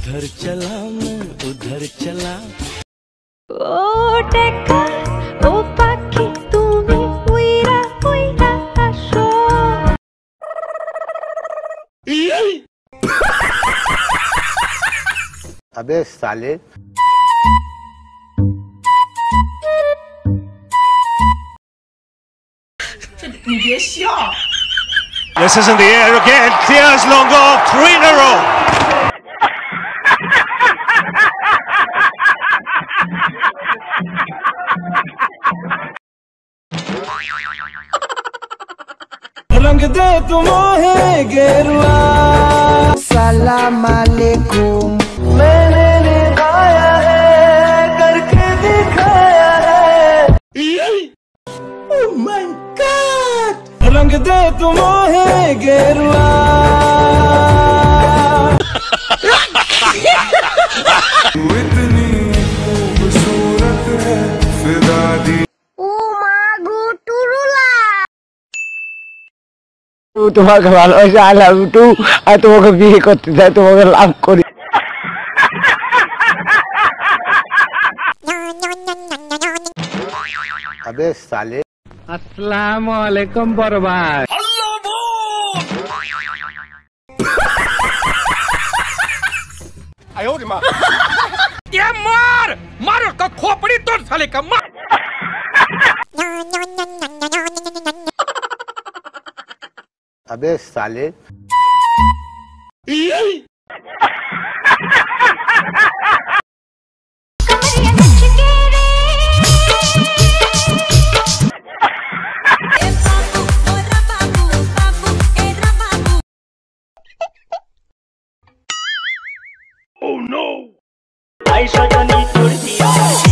इधर चला मैं उधर चला। ओ टेका ओ पाखी तुमी उइरा उइरा आसो। अबे साले। 你别笑。 This is in the air again. Diaz long off, 3 in a row. रंग दे तुम है गेरुआ। सलाम अलैकुम। मैंने निभाया है करके दिखाया है। Oh my God! रंग दे तुम है गेरुआ। इतनी खूबसूरत है फिदा दी। তোমাকে ভালোবাসি, আই লাভ ইউ টু। আর তোমাকে বিয়ে করতে চাই, তোমাকে লাভ করি। अबे साले। अस्सलाम वालेकुम बड़ भाई। ये मार मार का खोपड़ी तोड़ साले का मार। अबे साले। Oh no! आई सजनी तोड़ दिया।